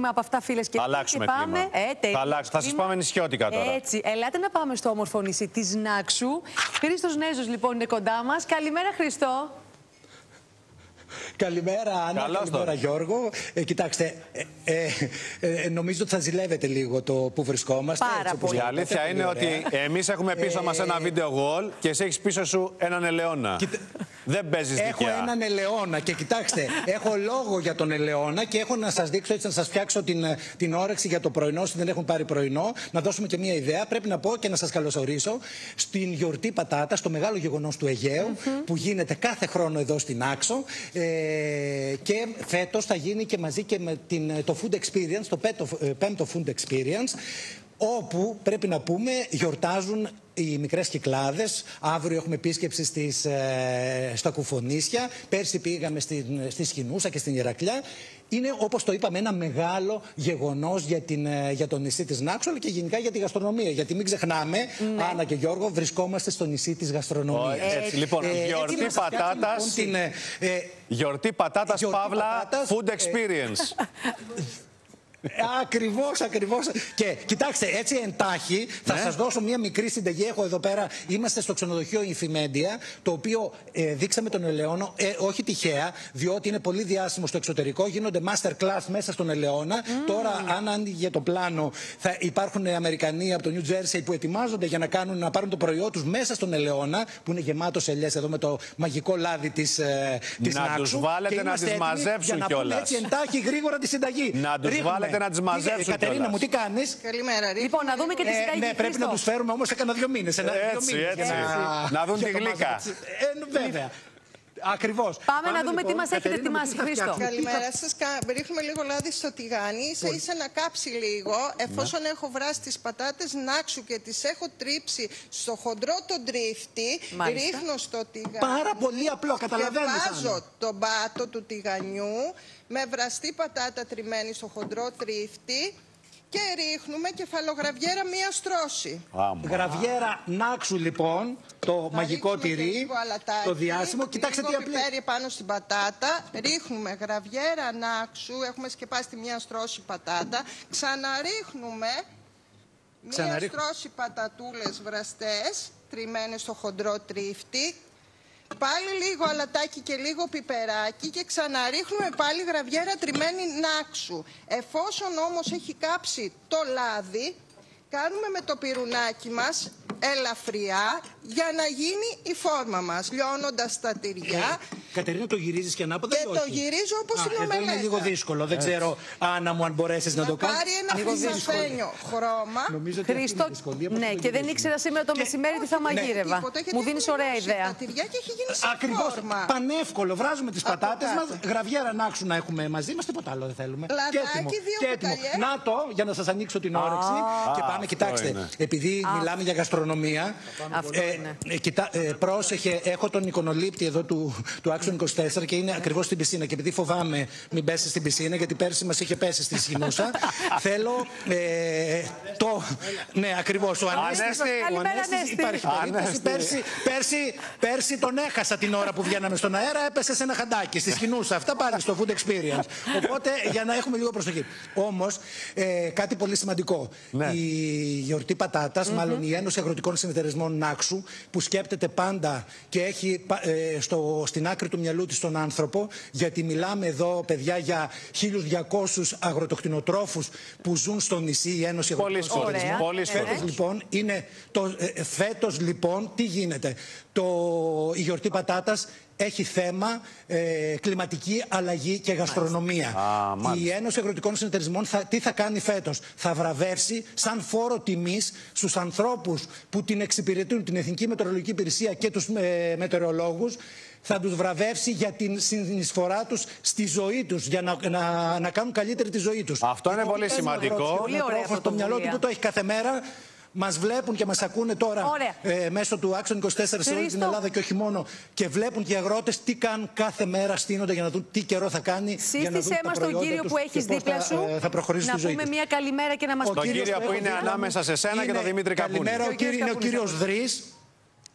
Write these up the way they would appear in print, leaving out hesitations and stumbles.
μάθημα από αυτά, φίλες και φίλοι. Αλλάξουμε κλίμα. Θα σας πάμε νησιώτικα τώρα. Έτσι, ελάτε να πάμε στο όμορφο νησί της Νάξου. Χρήστος Νέζος λοιπόν είναι κοντά μας. Καλημέρα, Χριστό. Καλημέρα, Άννα. Καλημέρα, Γιώργο. Κοιτάξτε, νομίζω ότι θα ζηλεύετε λίγο το που βρισκόμαστε. Πάρα πολύ. Η αλήθεια είναι ότι εμείς έχουμε πίσω μας ένα βίντεο wall και εσύ έχεις πίσω σου έναν ελαιώνα. Δεν παίζεις δικιά. Έχω έναν ελαιώνα και κοιτάξτε, έχω λόγο για τον ελαιώνα και έχω να σας δείξω, έτσι να σας φτιάξω την όρεξη για το πρωινό, όσοι δεν έχουν πάρει πρωινό, να δώσουμε και μια ιδέα. Πρέπει να πω και να σας καλωσορίσω στην γιορτή πατάτα, στο μεγάλο γεγονός του Αιγαίου, που γίνεται κάθε χρόνο εδώ στην Άξο. Και φέτος θα γίνει και μαζί και με το Food Experience, το πέμπτο Food Experience, όπου πρέπει να πούμε γιορτάζουν οι μικρές Κυκλάδες. Αύριο έχουμε επίσκεψη στα Κουφονίσια. Πέρσι πήγαμε στη Σχοινούσα και στην Ηρακλιά. Είναι, όπως το είπαμε, ένα μεγάλο γεγονός για το νησί της Νάξου, αλλά και γενικά για τη γαστρονομία. Γιατί μην ξεχνάμε, Άννα και Γιώργο, βρισκόμαστε στο νησί της γαστρονομίας. Λοιπόν, γιορτή πατάτας Παύλα Food Experience. Ακριβώς. Και κοιτάξτε, έτσι εντάχει, θα σας δώσω μια μικρή συνταγή. Έχω εδώ πέρα, είμαστε στο ξενοδοχείο Infimedia, το οποίο δείξαμε τον ελαιώνα, όχι τυχαία, διότι είναι πολύ διάσημο στο εξωτερικό. Γίνονται master class μέσα στον ελαιώνα. Τώρα, αν άνοιγε το πλάνο, θα υπάρχουν Αμερικανοί από το New Jersey που ετοιμάζονται για να πάρουν το προϊόν τους μέσα στον ελαιώνα, που είναι γεμάτος ελιές εδώ με το μαγικό λάδι της Νάξου. Να τους βάλετε να τις μαζέψουν κιόλας. Έτσι εντάχει γρήγορα τη συνταγή. Να τους βάλετε να τις μαζέψουν. Κατερίνα μου, τι κάνεις? Καλημέρα, Λοιπόν, να δούμε και τη συνταγή. Ναι, πρέπει να τους φέρουμε όμως σε κανένα 2 μήνες. Έτσι. Να δουν τη γλύκα. Βέβαια. Ακριβώς. Πάμε να δούμε τι μας έχετε ετοιμάσει, Χρήστο. Καλημέρα σας. Ρίχνουμε λίγο λάδι στο τηγάνι, ίσα να κάψει λίγο. Εφόσον έχω βράσει τις πατάτες Νάξου και τις έχω τρίψει στο χοντρό το τρίφτη, ρίχνω στο τηγάνι. Πάρα πολύ απλό, καταλαβαίνεις. Και βάζω τον πάτο του τηγανιού με βραστή πατάτα τριμμένη στο χοντρό τρίφτη. Και ρίχνουμε κεφαλογραβιέρα μία στρώση. Γραβιέρα Νάξου λοιπόν, το μαγικό τυρί, το διάσημο. Κοιτάξτε τι απλή. Πιπέρι πάνω στην πατάτα. Ρίχνουμε γραβιέρα Νάξου, έχουμε σκεπάσει μία στρώση πατάτα. Ξαναρίχνουμε μία στρώση πατατούλες βραστές, τριμμένες στο χοντρό τρίφτη. Πάλι λίγο αλατάκι και λίγο πιπεράκι και ξαναρίχνουμε πάλι γραβιέρα τριμμένη Νάξου. Εφόσον όμως έχει κάψει το λάδι, κάνουμε με το πυρουνάκι μας ελαφριά για να γίνει η φόρμα μας, λιώνοντας τα τυριά. Κατερίνα, το γυρίζεις και ανάποδα ή όχι? Το γυρίζω όπως την ομελέτα. Είναι λίγο δύσκολο, δεν ξέρω, Άννα μου, αν μπορέσεις να το κάνεις. Πάρει ένα χρυσαφένιο χρώμα. Χρήστο, ναι, και δεν ήξερα σήμερα το μεσημέρι τι θα μαγείρευα. Μου δίνεις ωραία ιδέα. Ακριβώς, πανεύκολο. Βράζουμε τις πατάτες μας, γραβιέρα Νάξου να έχουμε μαζί μας, τίποτα άλλο δεν θέλουμε. Και έτοιμο. Να το, για να σας ανοίξω την όρεξη. Και πάμε, κοιτάξτε, επειδή μιλάμε για γαστρονομία, πρόσεχε, έχω τον εικονολήπτη εδώ του Action 24 και είναι ακριβώς στην πισίνα. Και επειδή φοβάμαι μην πέσει στην πισίνα, γιατί πέρσι μας είχε πέσει στη Σχοινούσα, θέλω ναι, ακριβώς. Ο Ανέστης υπάρχει περίπτωση. Πέρσι τον έχασα την ώρα που βγαίναμε στον αέρα, έπεσε σε ένα χαντάκι στη Σχοινούσα. Αυτά πάλι στο Food Experience. Οπότε για να έχουμε λίγο προσοχή. Όμως, κάτι πολύ σημαντικό. Η γιορτή πατάτας, μάλλον η Ένωση Αγροτικών Συνεταιρισμών Νάξου, που σκέπτεται πάντα και έχει στην άκρη του μυαλού της τον άνθρωπο, γιατί μιλάμε εδώ, παιδιά, για 1.200 αγροτοκτηνοτρόφους που ζουν στο νησί, η Ένωση Αγροτικών Συνεταιρισμών. Φέτος λοιπόν, τι γίνεται? Η γιορτή πατάτας έχει θέμα κλιματική αλλαγή και γαστρονομία. Η Ένωση Αγροτικών Συνεταιρισμών τι θα κάνει φέτος? Θα βραβεύσει σαν φόρο τιμής στους ανθρώπους που την εξυπηρετούν, την Εθνική Μετεωρολογική Υπηρεσία και τους μετεωρολόγους. Θα τους βραβεύσει για την συνεισφορά τους στη ζωή τους, για να κάνουν καλύτερη τη ζωή τους. Αυτό είναι πολύ σημαντικό. Πολύ ωραίο το μυαλό του που το έχει κάθε μέρα. Μας βλέπουν και μας ακούνε τώρα μέσω του Action 24 σε όλη την Ελλάδα και όχι μόνο. Και βλέπουν και οι αγρότες τι κάνουν κάθε μέρα, στείνονται για να δουν τι καιρό θα κάνει. Σύστησέ μας τον κύριο που έχεις δίπλα σου. Να πούμε μια καλημέρα και να μας πει. Τον κύριο που είναι ανάμεσα σε σένα και τον Δημήτρη Καππούνη. Καλημέρα, είναι ο κύριος Δρής.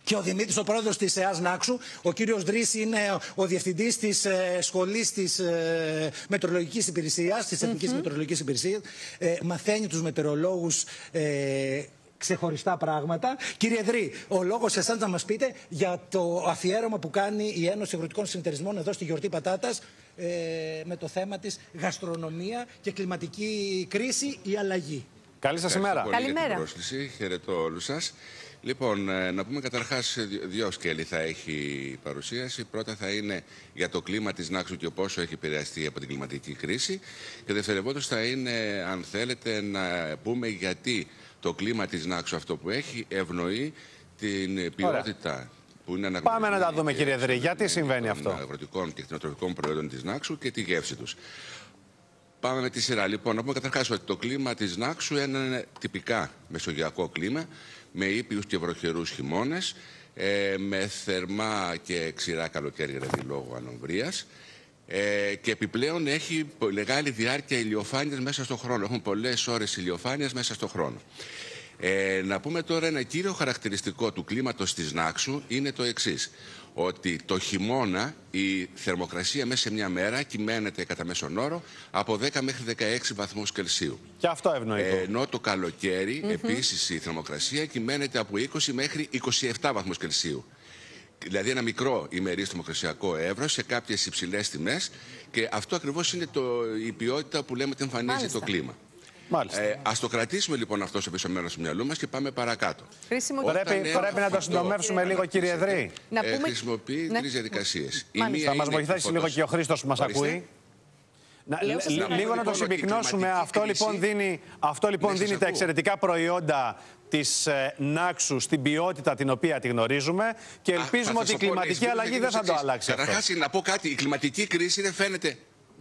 Και ο Δημήτρης, ο πρόεδρος της ΕΑΣ Νάξου, ο κύριος Δρύς είναι ο διευθυντής της σχολής της μετεωρολογικής υπηρεσίας, της Εθνικής Μετεωρολογικής Υπηρεσίας. Μαθαίνει τους μετεωρολόγους ξεχωριστά πράγματα. Κύριε Δρύ, ο λόγος εσάς να μας πείτε για το αφιέρωμα που κάνει η Ένωση Αγροτικών Συνεταιρισμών εδώ στη Γιορτή Πατάτας με το θέμα της γαστρονομία και κλιματική κρίση ή αλλαγή. Καλή σας ημέρα. Καλημέρα. Για την πρόσκληση. Χαιρετώ όλους σας. Λοιπόν, να πούμε καταρχάς δύο σκέλη θα έχει η παρουσίαση. Πρώτα θα είναι για το κλίμα της Νάξου και πόσο έχει επηρεαστεί από την κλιματική κρίση. Και δευτερευόντως θα είναι, αν θέλετε, να πούμε γιατί το κλίμα της Νάξου αυτό που έχει ευνοεί την ποιότητα που είναι αναγνωρισμένη. Πάμε να τα δούμε, κύριε Δρύ. Γιατί συμβαίνει αυτό? Των αγροτικών και κτηνοτροφικών προϊόντων της Νάξου και τη γεύση τους. Πάμε με τη σειρά. Λοιπόν, να πούμε καταρχάς ότι το κλίμα της Νάξου είναι ένα τυπικά μεσογειακό κλίμα, με ήπιους και βροχερούς χειμώνες, με θερμά και ξηρά καλοκαίρια, δηλαδή λόγω ανομβρίας. Και επιπλέον έχει μεγάλη διάρκεια ηλιοφάνειας μέσα στον χρόνο. Έχουν πολλές ώρες ηλιοφάνειας μέσα στον χρόνο. Να πούμε τώρα ένα κύριο χαρακτηριστικό του κλίματος της Νάξου είναι το εξής. Ότι το χειμώνα η θερμοκρασία μέσα σε μια μέρα κυμαίνεται κατά μέσον όρο από 10 μέχρι 16 βαθμούς Κελσίου. Και αυτό ευνοητό. Ενώ το καλοκαίρι επίσης η θερμοκρασία κυμαίνεται από 20 μέχρι 27 βαθμούς Κελσίου. Δηλαδή ένα μικρό ημερής θερμοκρασιακό εύρος σε κάποιες υψηλές τιμές, και αυτό ακριβώς είναι η ποιότητα που λέμε ότι εμφανίζει το κλίμα. Ας το κρατήσουμε λοιπόν αυτό στο πίσω μέρος του μυαλού μας και πάμε παρακάτω. Πρέπει να το συντομεύσουμε λίγο, κύριε Δρύ. Χρησιμοποιεί τρεις διαδικασίες. Θα μας βοηθήσει λίγο και ο Χρήστος που μας ακούει. Λίγο να το συμπυκνώσουμε. Αυτό λοιπόν δίνει τα εξαιρετικά προϊόντα της Νάξου στην ποιότητα την οποία τη γνωρίζουμε, και ελπίζουμε ότι η κλιματική αλλαγή δεν θα το αλλάξει. Καταρχάς, να πω κάτι. Η κλιματική κρίση δεν φαίνεται.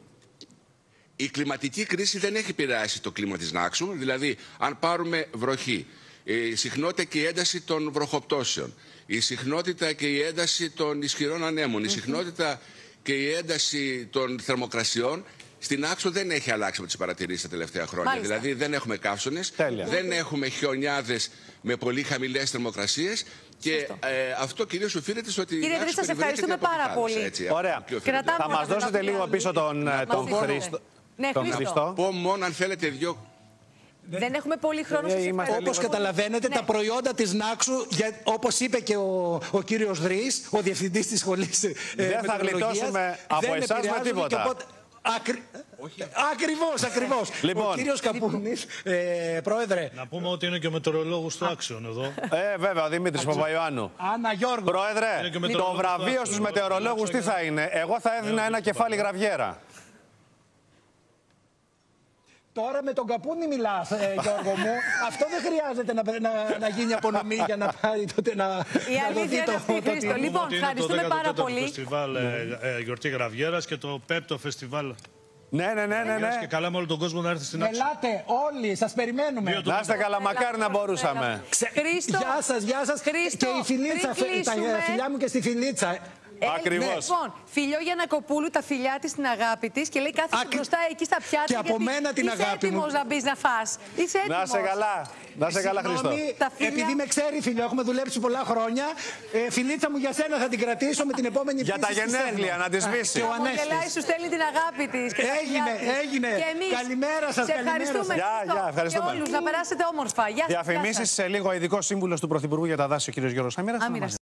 Η κλιματική κρίση δεν έχει επηρεάσει το κλίμα της Νάξου. Δηλαδή, αν πάρουμε βροχή, η συχνότητα και η ένταση των βροχοπτώσεων, η συχνότητα και η ένταση των ισχυρών ανέμων, η συχνότητα και η ένταση των θερμοκρασιών, στην Νάξο δεν έχει αλλάξει από τις παρατηρήσεις τα τελευταία χρόνια. Μάλιστα. Δηλαδή, δεν έχουμε καύσονες, δεν έχουμε χιονιάδες με πολύ χαμηλές θερμοκρασίες. Και αυτό κυρίως οφείλεται στο ότι. Κύριε Δρύ, σας ευχαριστούμε πάρα πολύ. Ωραία. Θα μας δώσετε λίγο πίσω τον Χρήστο. Ναι, Χρήστο. Πω μόνο αν θέλετε δύο. Δεν έχουμε πολύ χρόνο. Όπως καταλαβαίνετε, τα προϊόντα της Νάξου, όπως είπε και ο κύριος Δρύς, ο διευθυντής της σχολής δεν θα γλιτώσουμε από εσάς με τίποτα. Ακριβώς. Λοιπόν. Ο κύριος Καπούνης, πρόεδρε. Να πούμε ότι είναι και ο μετεωρολόγος του Άξιον εδώ. Βέβαια, ο Δημήτρης Παπαϊωάννου. Άννα Γιώργο. Πρόεδρε, το βραβείο στους μετεωρολόγους τι θα είναι? Εγώ θα έδινα ένα κεφάλι γραβιέρα. Τώρα με τον Καπούνη μιλάς, Γιώργο μου. Αυτό δεν χρειάζεται να γίνει απονομή για να πάρει τότε να. Η αλήθεια είναι αυτή, Χρήστο. Λοιπόν, ευχαριστούμε πάρα πολύ. Το φεστιβάλ Γιορτή Γραβιέρας και το 5ο φεστιβάλ. Ναι. Και καλά με όλο τον κόσμο να έρθει στην Νάξο. Ελάτε όλοι, σας περιμένουμε. Να είστε καλά, μακάρι να μπορούσαμε. Χρήστο. Γεια σας. Και η Φιλίτσα, τα φιλιά μου και στη Φιλίτσα. Ακριβώς. Λοιπόν, φιλιό Γιαννακοπούλου, τα φιλιά της, την αγάπη της, και λέει κάθεσαι μπροστά εκεί στα πιάτα. Και από μένα την αγάπη μου. Είσαι έτοιμος να μπεις να φας? Είσαι έτοιμος? Να σε καλά. Να σε καλά, Χρήστο. Επειδή με ξέρει, φίλιο, έχουμε δουλέψει πολλά χρόνια. Φιλίτσα μου, για σένα θα την κρατήσω με την επόμενη για τα γενέθλια, να τη σβήσει. Και ο Ανέστης σου στέλνει την αγάπη της. Έγινε. Καλημέρα σας. Σε ευχαριστούμε. Ευχαριστούμε. Και όλους, να περάσετε όμορφα. Διαφημίσεις σε λίγο. Ειδικός σύμβουλος του Πρωθυπουργού για τα δάση, ο κ. Γιώργος Σαμίρας.